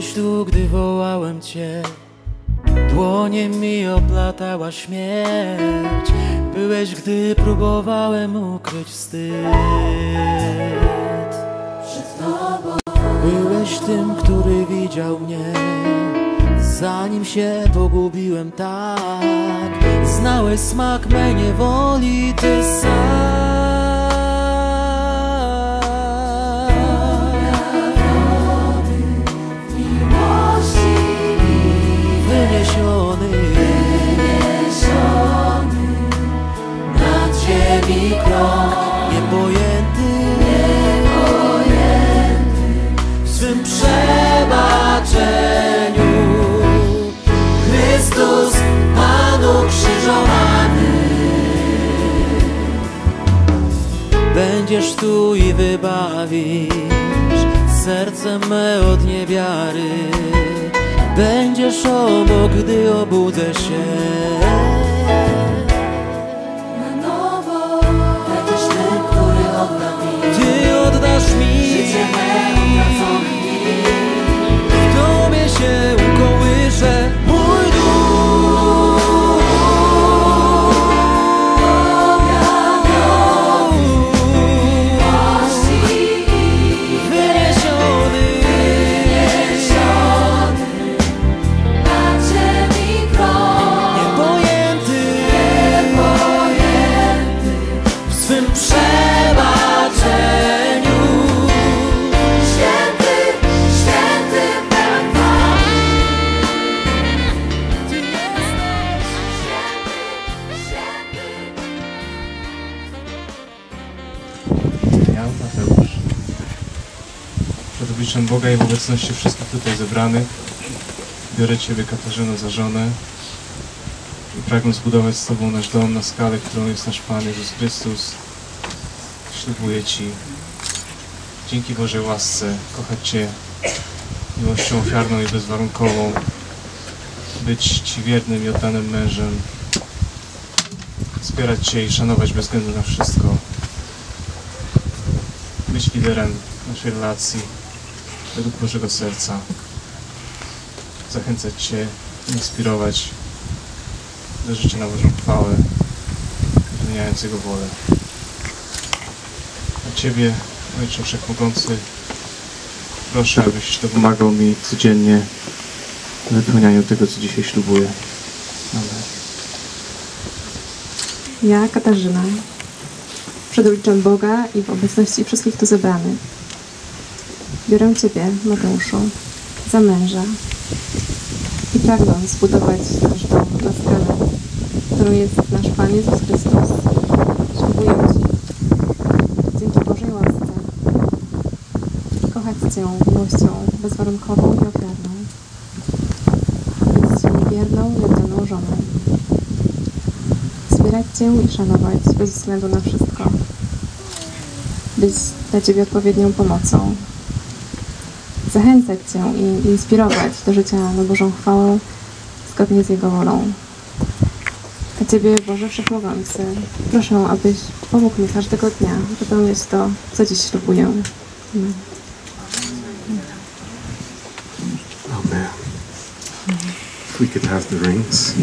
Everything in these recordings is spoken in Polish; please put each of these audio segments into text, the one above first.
Byłeś tu, gdy wołałem Cię, dłonie mi oplatała śmierć. Byłeś, gdy próbowałem ukryć wstyd. Byłeś tym, który widział mnie, zanim się pogubiłem tak. Znałeś smak mej niewoli, Ty sam. Wyniesiony nad ziemi krok, niepojęty w swym przebaczeniu. Chrystus, Pan ukrzyżowany. Będziesz tu i wybawisz serce me od niewiary. Będziesz obok, gdy obudzę się na nowo. Będziesz tym, który odda mi. Ty oddasz mi życie me utracone dni. W Tobie się ukołysze mój duch. Przed obliczem Boga i w obecności wszystkich tutaj zebranych biorę Ciebie, Katarzyno, za żonę i pragnę zbudować z Tobą nasz dom na skalę, którą jest nasz Pan Jezus Chrystus. Ślubuję Ci dzięki Bożej łasce kochać Cię miłością ofiarną i bezwarunkową, być Ci wiernym i oddanym mężem, wspierać Cię i szanować bez względu na wszystko, być liderem naszej relacji według Bożego serca, zachęcać Cię, inspirować do życia na Bożą chwałę, wypełniając Jego wolę. A Ciebie, Ojcze Wszechmogący, proszę, abyś dopomagał mi codziennie w wypełnianiu tego, co dzisiaj ślubuję. Amen. Ja, Katarzyna, przed obliczem Boga i w obecności wszystkich tu zebranych, biorę Ciebie, Mateuszu, za męża i pragnę zbudować nasz dom na skalę, którą jest nasz Pan Jezus Chrystus. Ślubuję Ci, dzięki Bożej łasce, kochać Cię miłością bezwarunkową i ofiarną, być Ci wierną i oddaną żoną, wspierać Cię i szanować bez względu na wszystko, być dla Ciebie odpowiednią pomocą, zachęcać Cię i inspirować do życia na Bożą chwałę zgodnie z Jego wolą. A Ciebie, Boże Wszechmogący, proszę, abyś pomógł mi każdego dnia wypełniać to, co dziś ślubuję. Amen. Amen. If we could have the rings.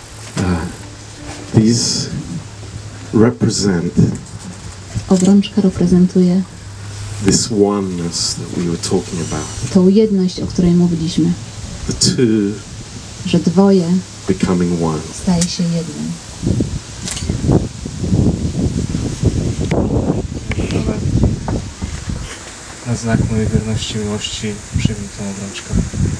These represent obrączka reprezentuje this oneness that we were talking about. tą jedność, o której mówiliśmy. The two że dwoje becoming one. staje się jednym. Na znak mojej wierności i miłości przyjmij tę obrączkę.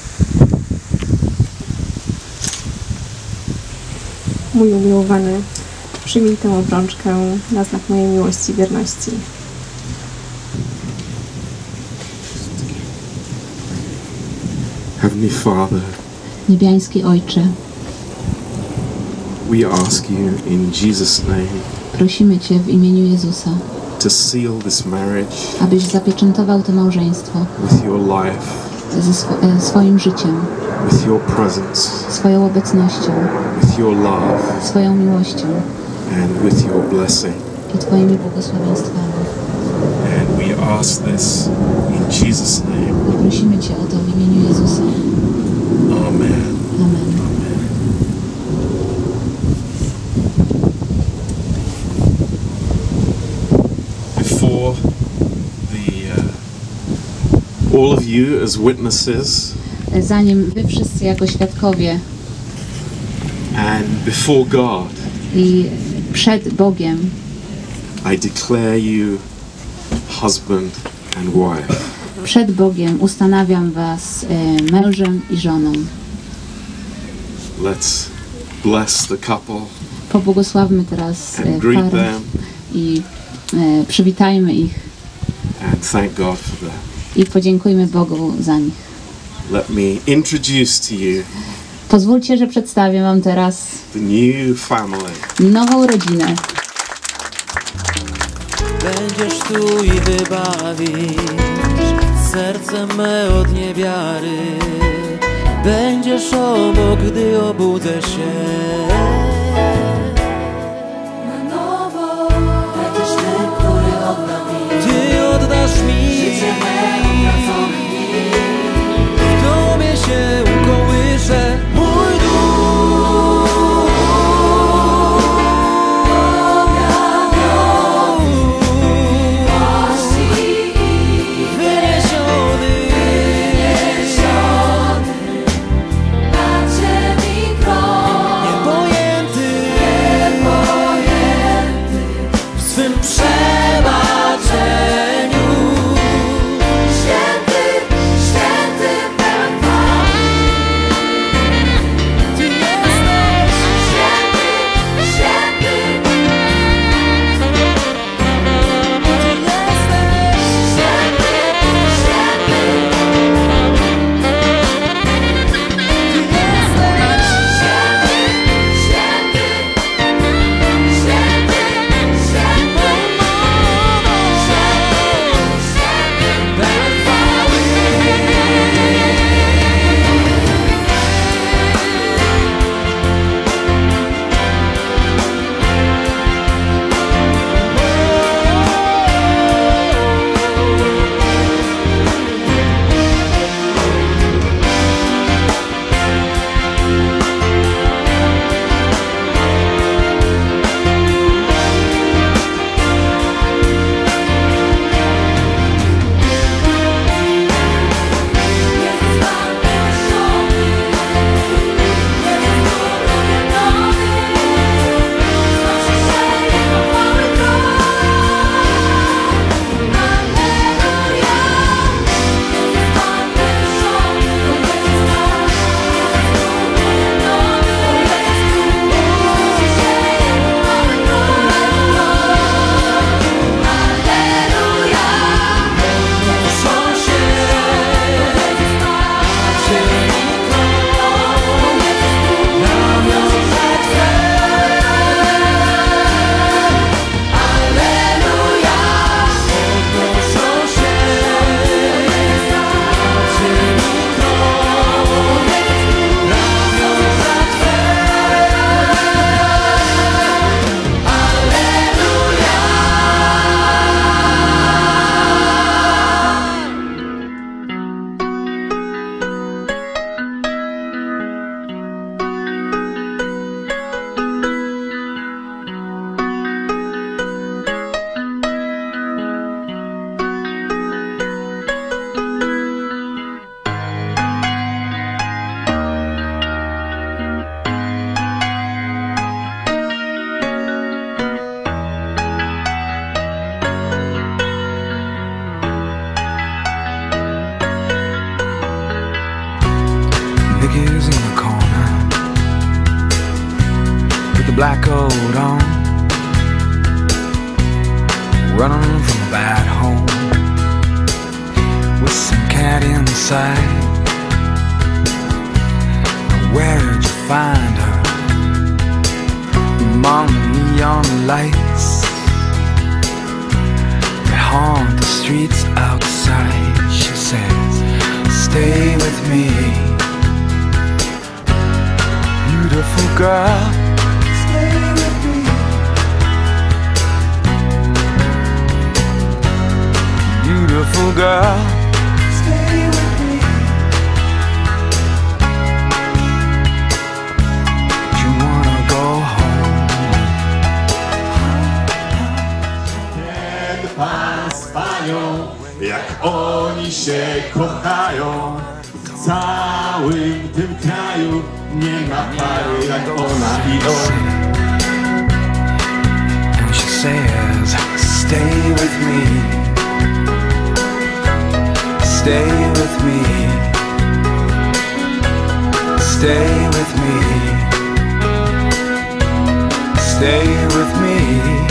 Mój umiłowany, przyjmij tę obrączkę na znak mojej miłości i wierności. Heavenly Father, Niebiański Ojcze, we ask you in Jesus' name prosimy Cię w imieniu Jezusa, to seal this marriage abyś zapieczętował to małżeństwo with your life, ze swoim życiem, with your presence, swoją obecnością, with your love, swoją miłością and with your blessing. i Twoimi błogosławieństwami. And we ask this in Jesus' name. Prosimy Cię o to w imieniu Jezusa. Amen. Amen. Before all of you as witnesses Zanim Wy wszyscy jako świadkowie and before God, i przed Bogiem I declare you husband and wife. przed Bogiem ustanawiam was mężem i żoną. Let's bless the couple Pobłogosławmy teraz and greet parę them i przywitajmy ich and thank God for them. i podziękujmy Bogu za nich. Let me introduce to you Pozwólcie, że przedstawię wam teraz the new family. nową rodzinę. Będziesz tu i wybawisz serce me od niewiary. Będziesz obok, gdy obudzę się na nowo. Będziesz ty, który odda mi. Ty oddasz mi życie me utracone dni. W tobie się ukołysze mój duch. Vicky's in the corner with the black coat on, running from a bad home with some cat inside. Where'd you find her? Among the neon lights that haunt the streets outside. She says, stay with me, beautiful girl, stay with me. Beautiful girl, stay with me. jak oni się kochają. W całym tym kraju nie ma pary jak ona i on. And she says, stay with me, stay with me, stay with me, stay with me.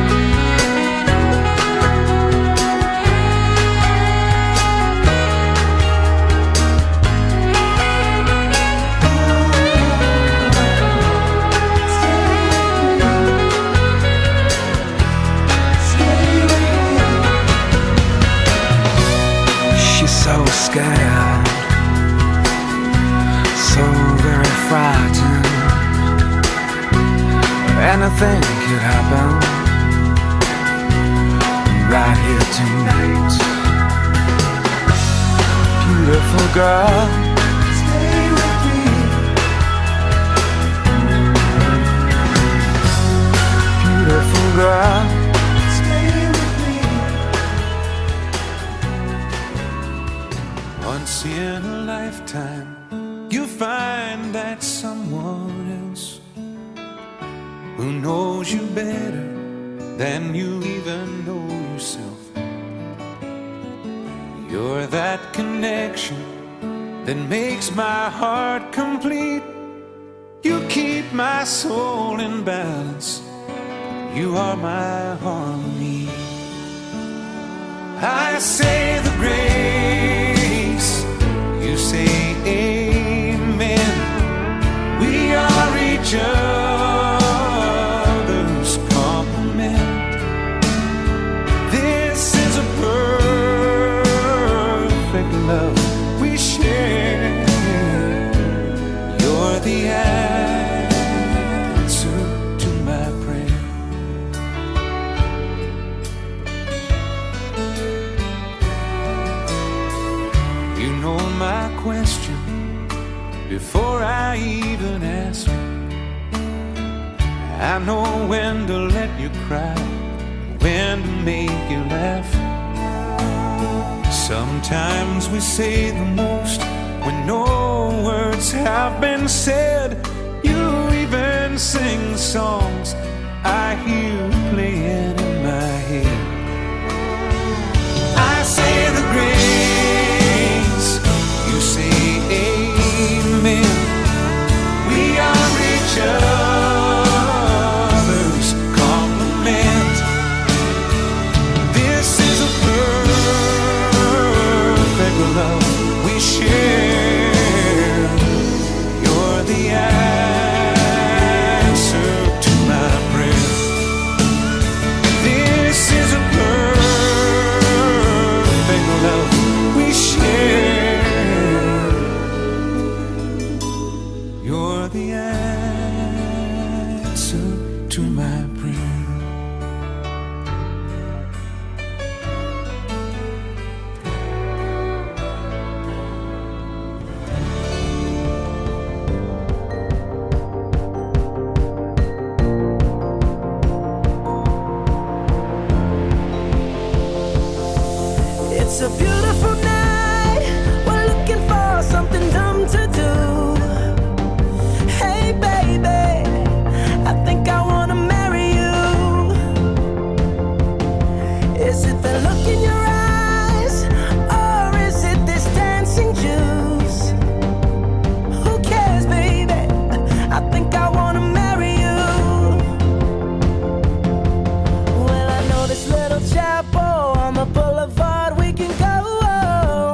So scared, so very frightened. Anything could happen right here tonight. Beautiful girl, stay with me. Beautiful girl, once in a lifetime, you find that someone else who knows you better than you even know yourself. You're that connection that makes my heart complete. You keep my soul in balance. You are my harmony. I say the grace, you say amen. We are each other's complement. This is a perfect love we share. You're the answer to my prayer. You know my question before I even ask. I know when to let you cry, when to make you laugh. Sometimes we say the most when no words have been said. You even sing songs I hear playing in my head. I say the grace, you say amen. We are each other's complement. This is a perfect love we share. You're the answer to my prayer. This is a perfect love we share. You're the answer to my prayer. It's a beautiful night. We're looking for something dumb to do. Hey baby, I think I wanna marry you. Is it the look in your eyes, or is it this dancing juice? Who cares, baby? I think I wanna marry you. Well, I know this little chapel on the boulevard we can go.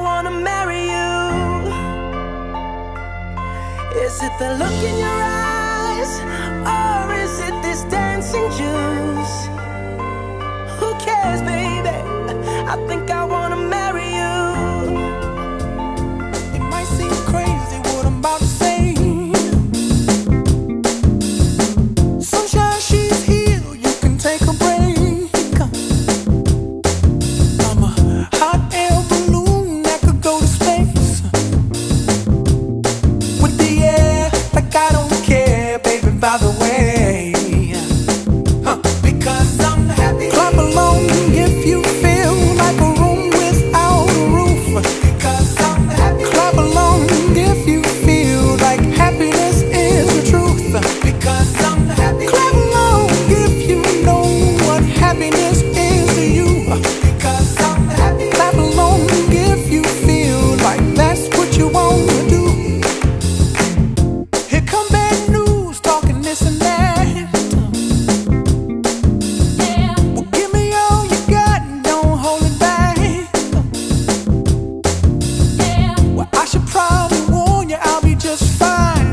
wanna marry you. Is it the look in your eyes, or is it this dancing juice? Who cares, baby? I think I wanna marry you. It might seem crazy what I'm about to say. Sunshine, she's here, you can take a break. I'm a hot air balloon that could go to space. With the air, like I don't care, baby, by the way. Because I'm happy. Clap along if you feel like a room without a roof. Because I'm happy. Clap along if you feel like happiness is the truth. Because I'm happy. Clap along if you know what happiness is to you. Because I'm happy. Clap along if you feel like that's what you want to do. Here come bad news, talking this and that. Well, give me all you got and don't hold it back. Well, I should probably warn you, I'll be just fine.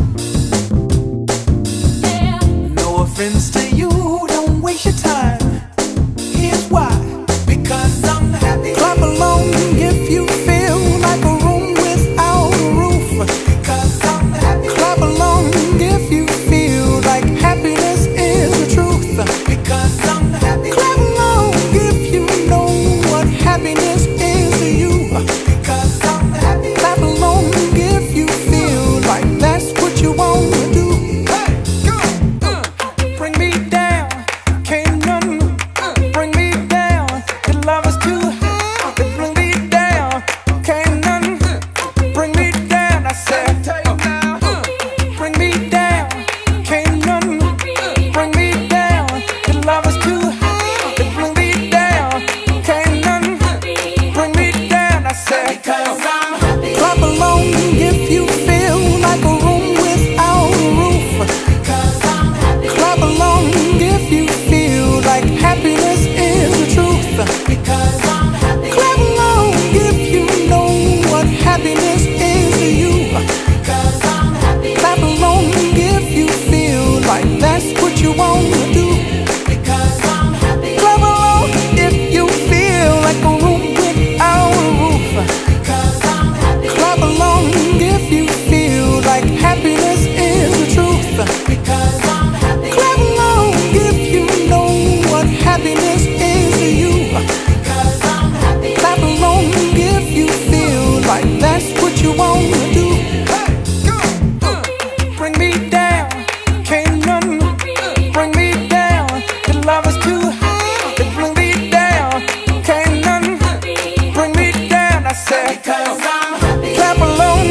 No offense to you, don't waste your time. Here's why. Because I'm happy. Clap along if you feel like a room without a roof. Because I'm happy. Clap along if you feel like happiness is the truth. Because I'm happy. Clap along if you know what happiness is to you. Because I'm happy. Clap along if you feel like that's what you want to do. Hey, go. Bring me down, can't none bring me down. Your love is too high, to bring me down, can't none bring me down. I said, bring me down, can't none bring me down. Your love is too high, to bring me down, can't none bring me down. I said, because I'm happy. Clap along if you feel like a room without a roof. Because I'm happy. Clap along if you feel like happiness is the truth. Because I'm happy. Clap along if you know what happiness is to you. Because I'm happy. Clap along if you feel like that's what you want to do. Because I'm happy. Clap along if you feel like a room without a roof. Because I'm happy. Clap along if you feel like happiness is the truth. Because I'm happy. Clap along if you know what happiness is to you. Because I'm happy. Clap along if you feel like that's what you want to do. Hey, go. Bring me down, can't none bring me down. Your love is too high, to bring me down, can't none bring me down. I said, because I'm happy. Clap along